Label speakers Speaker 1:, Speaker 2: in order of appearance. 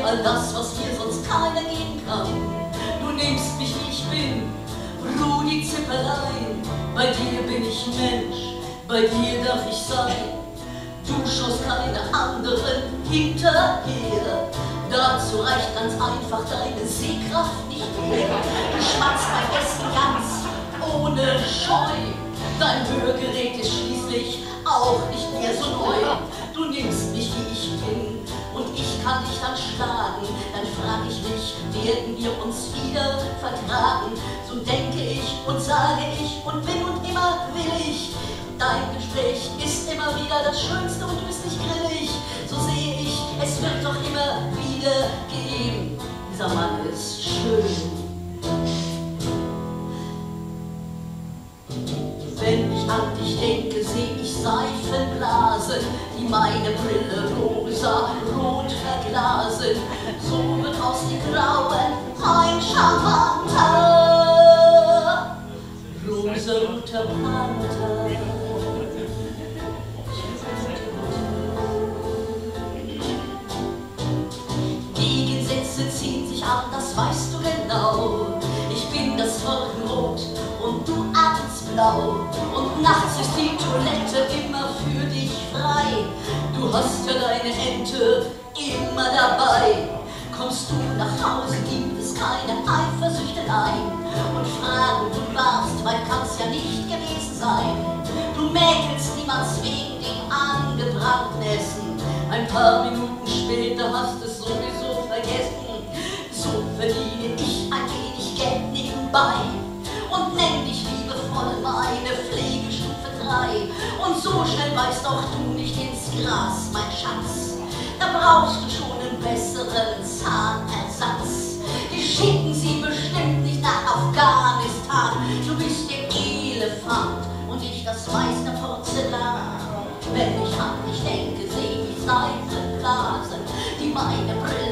Speaker 1: all das, was mir sonst keiner geben kann. Du nimmst mich, wie ich bin, Rudi Zipperlein. Bei dir bin ich Mensch, bei dir darf ich sein. Du schaust keine anderen hinterher. Dazu reicht ganz einfach deine Sehkraft nicht mehr. Du schmatzt beim Essen ganz ohne Scheu. Dein Hörgerät ist schließlich auch nicht mehr so neu. Du nimmst mich, wie ich bin, und ich kann dich dann schlagen. Dann frag ich mich, werden wir uns wieder vertragen? So denke ich und sage ich und bin und immer will ich. Dein Gespräch ist immer wieder das Schönste und du bist nicht grillig. So sehe ich, es wird doch immer wieder gehen. Dieser Mann ist schön. Wenn ich an dich denke, sehe ich Seifenblasen, die meine Brille rosa-rot verglasen. So wird aus den Grauen ein charmanter, rosa-roter Panther. Gegensätze ziehen sich an, das weißt du genau. Ich bin das Morgenrot und du abends blau. Und nachts ist die Toilette immer für dich frei. Du hast ja deine Ente immer dabei. Kommst du nach Hause, gibt es keine Eifersüchteleien. Und Fragen du warst, weil kann's ja nicht gewesen sein. Du mäkelst niemands wegen dem angebrannten Essen. Ein paar Minuten später hast es sowieso vergessen. So verdiene ich ein wenig Geld nebenbei und nenn dich liebevoll meine Pflegestufe 3. Und so schnell beißt auch du nicht ins Gras, mein Schatz. Da brauchst du schon einen besseren Zahnersatz. Die schicken sie bestimmt nicht nach Afghanistan. Du bist der Elefant und ich das weiße Porzellan. Wenn ich an dich denke, seh ich Seifenblasen, die meine Brille